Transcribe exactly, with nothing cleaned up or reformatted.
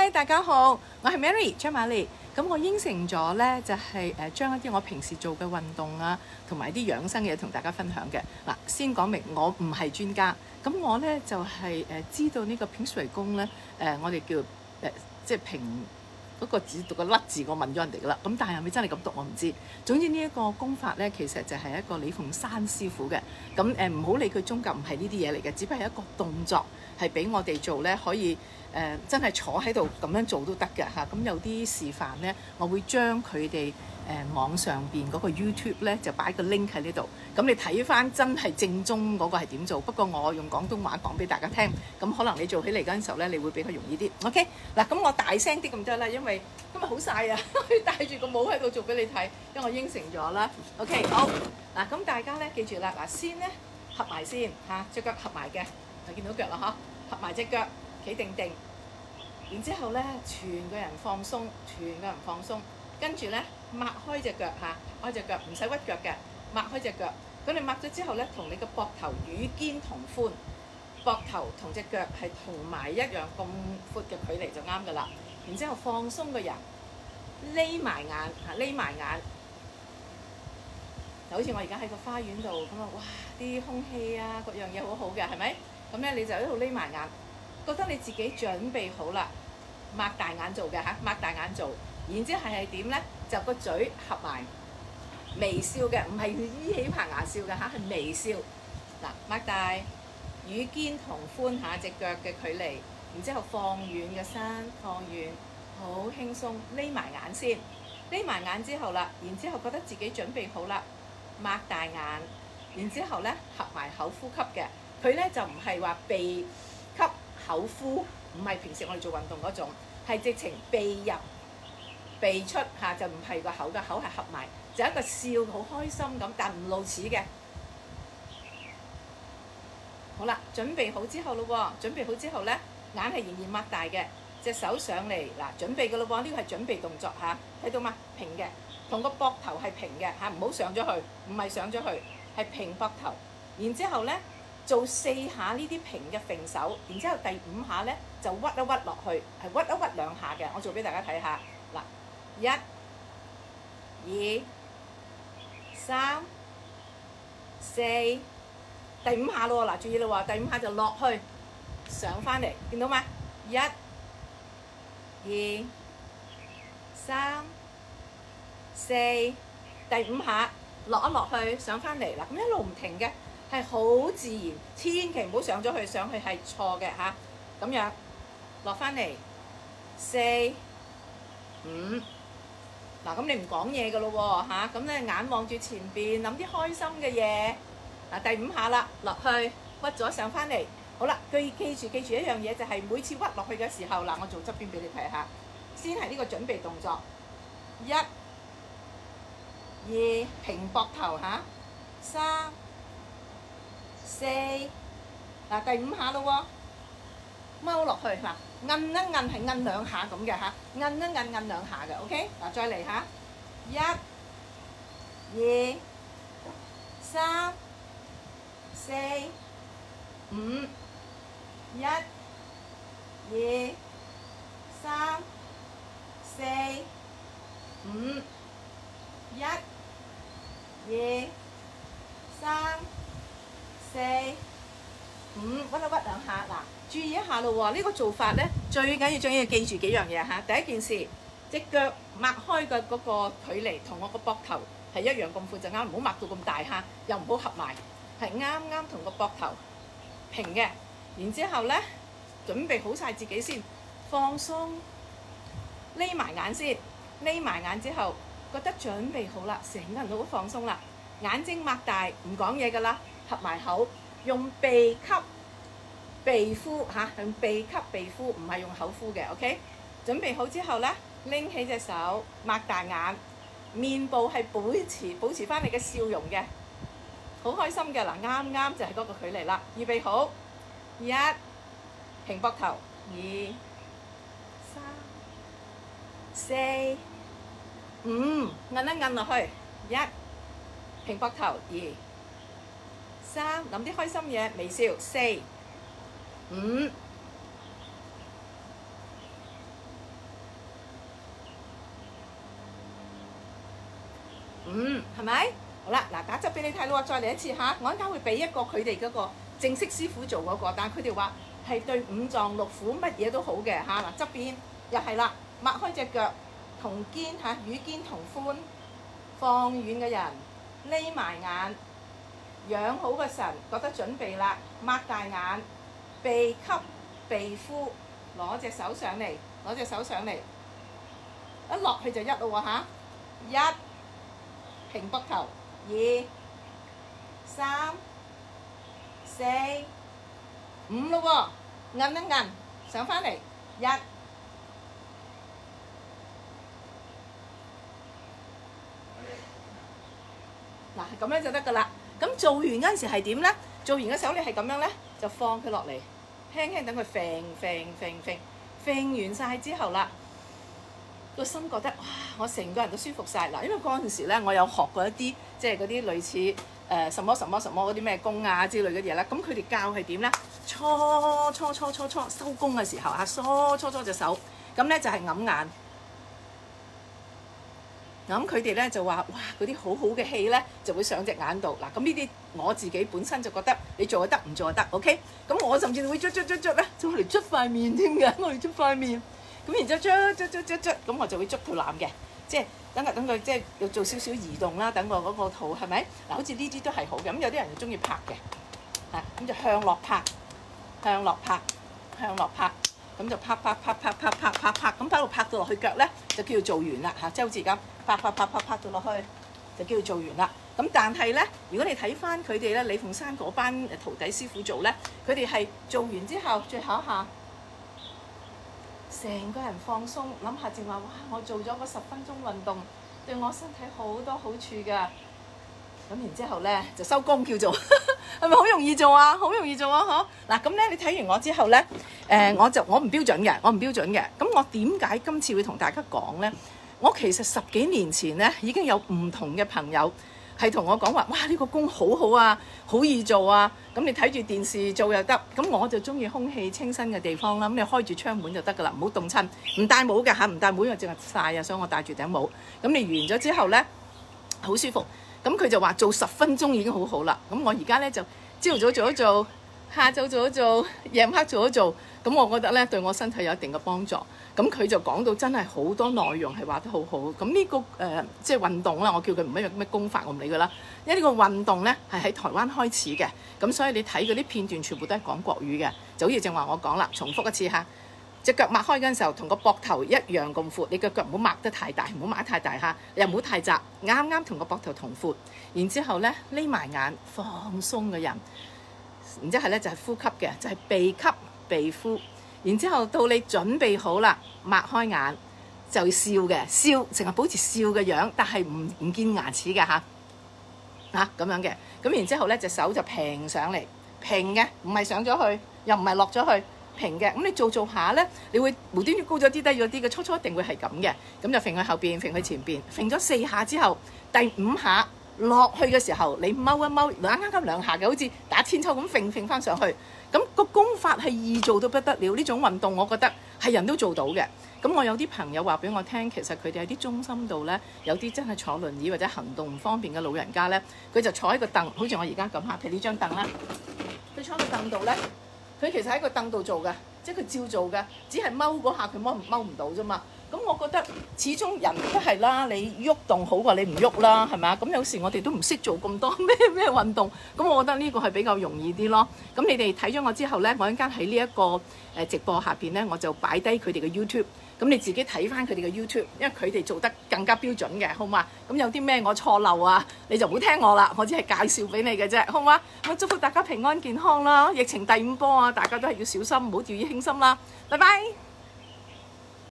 嗨，大家好，我係 Mary 張瑪麗。咁我應承咗咧，就係誒將一啲我平時做嘅運動啊，同埋啲養生嘅嘢同大家分享嘅。嗱，先講明我唔係專家，咁我咧就係誒知道呢個平水功咧，誒我哋叫誒即係平嗰個字讀個甩字，我問咗人哋噶啦。咁但係係咪真係咁讀我唔知。總之呢一個功法咧，其實就係一個李鳳山師傅嘅。咁誒唔好理佢宗教，唔係呢啲嘢嚟嘅，只不過係一個動作，係俾我哋做咧，可以。誒、呃、真係坐喺度咁樣做都得嘅嚇，咁、啊、有啲示範咧，我會將佢哋誒網上邊嗰個 YouTube 咧就擺個 link 喺呢度，咁你睇翻真係正宗嗰個係點做。不過我用廣東話講俾大家聽，咁可能你做起嚟嗰陣時候咧，你會比較容易啲。OK，嗱咁我大聲啲咁多啦，因為今日好曬啊，戴住個帽喺度做俾你睇，因為我應承咗啦。OK， 好嗱，咁大家咧記住啦，嗱先咧合埋先嚇，隻腳合埋嘅，就見到腳啦嗬，合埋隻腳。企定定，然之後咧，全個人放鬆，全個人放鬆，跟住咧擘開隻腳嚇，開隻腳唔使屈腳嘅，擘開隻腳。咁你擘咗之後咧，同你個膊頭與肩同寬，膊頭同隻腳係同埋一樣咁闊嘅距離就啱噶啦。然之後放鬆個人，匿埋眼嚇，匿埋眼，就好似我而家喺個花園度咁啊！哇，啲空氣啊，各樣嘢好好嘅，係咪？咁咧你就喺度匿埋眼。覺得你自己準備好啦，擘大眼做嘅嚇，擘大眼做，然之後係係點咧？就個嘴合埋，微笑嘅，唔係依起棚牙笑嘅嚇，係微笑。嗱，擘大，與肩同寬下隻腳嘅距離，然之後放遠個身，放遠，好輕鬆，匿埋眼先，匿埋眼之後啦，然之後覺得自己準備好啦，擘大眼，然之後咧合埋口呼吸嘅，佢咧就唔係話鼻吸。口呼唔係平時我哋做運動嗰種，係直情鼻入鼻出嚇，就唔係個口嘅，口係合埋，就一個笑好開心咁，但唔露齒嘅。好啦，準備好之後咯喎，準備好之後咧，眼係仍然擘大嘅，隻手上嚟嗱，準備嘅咯喎，呢個係準備動作嚇，睇到嘛？平嘅，同個膊頭係平嘅嚇，唔好上咗去，唔係上咗去，係平膊頭，然之後咧。做四下呢啲平嘅揈手，然之後第五下咧就屈一屈落去，係屈一屈兩下嘅。我做俾大家睇下，嗱，一、二、三、四，第五下咯喎，嗱，注意咯喎，第五下就落去，上翻嚟，見到嗎？一、二、三、四，第五下落一落去，上翻嚟，嗱，咁一路唔停嘅。係好自然，千祈唔好上咗去，上去係錯嘅嚇。咁樣落翻嚟，四、五，嗱咁你唔講嘢嘅咯喎嚇，咁咧眼望住前邊，諗啲開心嘅嘢。嗱第五下啦，落去屈咗上翻嚟，好啦，記記住記住一樣嘢就係每次屈落去嘅時候，嗱我做側邊俾你睇下，先係呢個準備動作，一、二平膊頭嚇，三。四，嗱第五下咯喎，踎落去嗱，摁一摁係摁兩下咁嘅嚇，摁一摁摁兩下嘅 ，OK， 嗱再嚟下，一、二、三、四、五，一、二、三、四、五，一、二、三。四、五，屈一屈兩下，嗱，注意一下咯喎，呢個做法咧最緊要最緊要記住幾樣嘢嚇。第一件事，隻腳擘開嘅嗰個距離同我個膊頭係一樣咁闊就啱，唔好擘到咁大嚇，又唔好合埋，係啱啱同個膊頭平嘅。然之後咧，準備好晒自己先，放鬆，匿埋眼先，匿埋眼之後覺得準備好啦，成個人都好放鬆啦，眼睛擘大，唔講嘢㗎啦。合埋口，用鼻吸鼻呼嚇，用鼻吸鼻呼，唔係用口呼嘅。OK， 準備好之後咧，拎起隻手，擘大眼，面部係保持保持翻你嘅笑容嘅，好開心嘅嗱，啱啱就係嗰個距離啦。預備好，一平膊頭，二三四五，摁一摁落去，一平膊頭，二。三，諗啲開心嘢，微笑。四、五、 係咪？好啦，嗱打側俾你睇咯，再嚟一次嚇，我一陣間會俾一個佢哋嗰個正式師傅做嗰個，但係佢哋話係對五臟六腑乜嘢都好嘅嚇。嗱側邊又係啦，擘開隻腳，同肩嚇與肩同寬，放軟嘅人，匿埋眼，養好個神，覺得準備啦，擘大眼，鼻吸鼻呼，攞隻手上嚟，攞隻手上嚟，一落去就一咯喎嚇，一平膊頭。二、三、四、五咯喎，摁一摁，上返嚟，一。嗱，咁樣就得㗎啦。咁做完嗰陣時係點咧？做完嘅時候你係咁樣咧，就放佢落嚟，輕輕等佢揈揈揈揈，揈完晒之後啦。個心覺得哇！我成個人都舒服晒嗱，因為嗰陣時咧，我有學過一啲即係嗰啲類似誒、呃、什麼什麼什麼嗰啲咩功啊之類嘅嘢啦。咁佢哋教係點咧？搓搓搓搓搓收工嘅時候啊，搓搓搓隻手，咁咧就係揞眼。咁佢哋咧就話：哇！嗰啲好好嘅氣咧就會上隻眼度嗱。咁呢啲我自己本身就覺得你做就得，唔做就得。OK。咁我甚至會捽捽捽捽咧，就嚟捽塊面添嘅，我嚟捽塊面。咁然之後捽捽捽捽捽，咁我就會捽肚腩嘅，即係等佢等佢即係要做少少移動啦，等我嗰個肚係咪？嗱，好似呢啲都係好嘅。咁有啲人就中意拍嘅，嚇咁就向落拍，向落拍，向落拍，咁就拍拍拍拍拍拍拍拍，咁喺度拍到落去腳咧，就叫做做完啦嚇，即係好似咁拍拍拍拍拍到落去，就叫做做完啦。咁但係咧，如果你睇翻佢哋咧，李鳳山嗰班徒弟師傅做咧，佢哋係做完之後最後一下。成個人放鬆，諗下正話，哇！我做咗嗰十分鐘運動，對我身體好多好處㗎。咁然之後咧就收工叫做，係咪好容易做啊？好容易做啊！嗬嗱，咁咧你睇完我之後咧，誒、呃、我就我唔標準嘅，我唔標準嘅。咁我點解今次會同大家講咧？我其實十幾年前咧已經有唔同嘅朋友係同我講話，哇！呢、這個功好好啊，好易做啊。咁你睇住電視做又得，咁我就中意空氣清新嘅地方啦。咁你開住窗門就得㗎啦，唔好凍親。唔戴帽㗎嚇，唔戴帽因為淨係曬啊，所以我戴住頂帽。咁你完咗之後咧，好舒服。咁佢就話做十分鐘已經好好啦。咁我而家咧就朝頭早做一做，下晝做一做，夜晚黑做一做。咁我覺得咧對我身體有一定嘅幫助。咁佢就講到真係好多內容係話得好好。咁呢、這個誒、呃、即係運動啦，我叫佢唔係咩功法，我唔理㗎啦。因為呢個運動咧係喺台灣開始嘅，咁所以你睇嗰啲片段全部都係講國語嘅，就好似正話我講啦，重複一次嚇。隻腳擘開嗰陣時候，同個膊頭一樣咁闊，你個腳唔好擘得太大，唔好擘得太大嚇，又唔好太窄，啱啱同個膊頭同闊。然之後咧，匿埋眼放鬆嘅人，然之後咧就係呼吸嘅，就係鼻吸鼻呼。然之後到你準備好啦，擘開眼就笑嘅，笑成日保持笑嘅樣，但係唔唔見牙齒嘅嚇嚇咁樣嘅。咁然之後咧，隻手就平上嚟，平嘅，唔係上咗去，又唔係落咗去，平嘅。咁你做做下咧，你會無端端高咗啲、低咗啲嘅，初初一定會係咁嘅。咁就揈去後邊，揈去前邊，揈咗四下之後，第五下落去嘅時候，你踎一踎，啱啱咁兩下嘅，好似打千秋咁揈揈翻上去。咁個功法係易做到不得了，呢種運動我覺得係人都做到嘅。咁我有啲朋友話俾我聽，其實佢哋喺啲中心度咧，有啲真係坐輪椅或者行動唔方便嘅老人家咧，佢就坐喺個凳，好似我而家咁嚇，譬如呢張凳啦，佢坐喺個凳度咧，佢其實喺個凳度做嘅，即係佢照做嘅，只係踎嗰下佢踎唔踎唔到啫嘛。咁我覺得始終人都係啦，你喐動好過你唔喐啦，係咪啊？咁有時我哋都唔識做咁多咩咩運動，咁我覺得呢個係比較容易啲咯。咁你哋睇咗我之後咧，我一陣間喺呢一個誒直播下邊咧，我就擺低佢哋嘅 YouTube。咁你自己睇翻佢哋嘅 YouTube，因為佢哋做得更加標準嘅，好嘛？咁有啲咩我錯漏啊，你就唔好聽我啦，我只係介紹俾你嘅啫，好嘛？咁祝福大家平安健康啦！疫情第五波啊，大家都係要小心，唔好掉以輕心啦。拜拜。